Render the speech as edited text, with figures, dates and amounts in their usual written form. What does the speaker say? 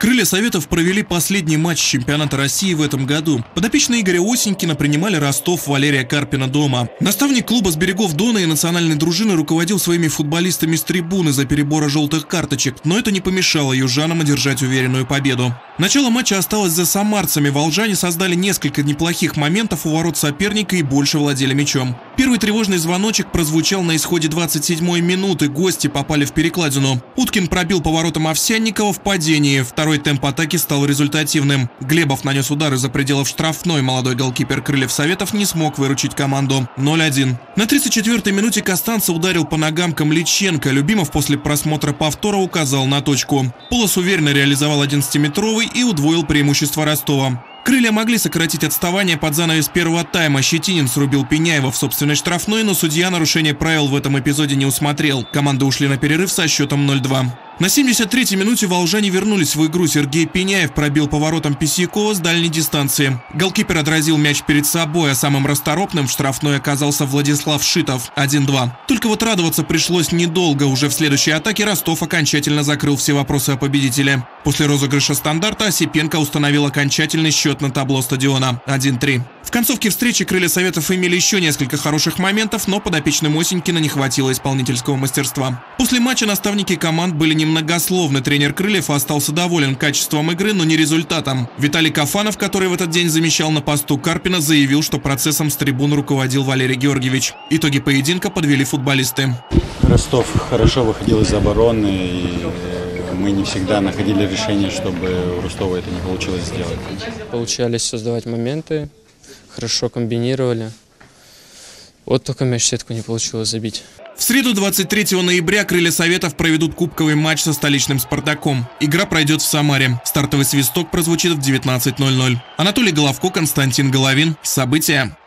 Крылья Советов провели последний матч чемпионата России в этом году. Подопечные Игоря Осенькина принимали Ростов Валерия Карпина дома. Наставник клуба с берегов Дона и национальной дружины руководил своими футболистами с трибуны за перебора желтых карточек, но это не помешало южанам одержать уверенную победу. Начало матча осталось за самарцами. Волжане создали несколько неплохих моментов у ворот соперника и больше владели мячом. Первый тревожный звоночек прозвучал на исходе 27-й минуты. Гости попали в перекладину. Уткин пробил по воротам Овсянникова в падении. Второй темп атаки стал результативным. Глебов нанес удар из-за пределов штрафной. Молодой голкипер Крыльев Советов не смог выручить команду. 0-1. На 34-й минуте Костанца ударил по ногам Камличенко. Любимов после просмотра повтора указал на точку. Полос уверенно реализовал 11-метровый и удвоил преимущество Ростова. Крылья могли сократить отставание под занавес первого тайма. Щетинин срубил Пеняева в собственной штрафной, но судья нарушение правил в этом эпизоде не усмотрел. Команды ушли на перерыв со счетом 0-2. На 73-й минуте волжане вернулись в игру. Сергей Пеняев пробил по воротам Письякова с дальней дистанции. Голкипер отразил мяч перед собой, а самым расторопным в штрафной оказался Владислав Шитов. 1-2. Только вот радоваться пришлось недолго. Уже в следующей атаке Ростов окончательно закрыл все вопросы о победителе. После розыгрыша стандарта Осипенко установил окончательный счет на табло стадиона. 1-3. В концовке встречи Крылья Советов имели еще несколько хороших моментов, но подопечным Осенькина не хватило исполнительского мастерства. После матча наставники команд были немногословны. Тренер Крыльев остался доволен качеством игры, но не результатом. Виталий Кафанов, который в этот день замещал на посту Карпина, заявил, что процессом с трибун руководил Валерий Георгиевич. Итоги поединка подвели футболисты. Ростов хорошо выходил из обороны, и мы не всегда находили решение, чтобы у Ростова это не получилось сделать. Получались создавать моменты, хорошо комбинировали. Вот только мяч в сетку не получилось забить. В среду 23 ноября Крылья Советов проведут кубковый матч со столичным «Спартаком». Игра пройдет в Самаре. Стартовый свисток прозвучит в 19:00. Анатолий Головко, Константин Головин. События.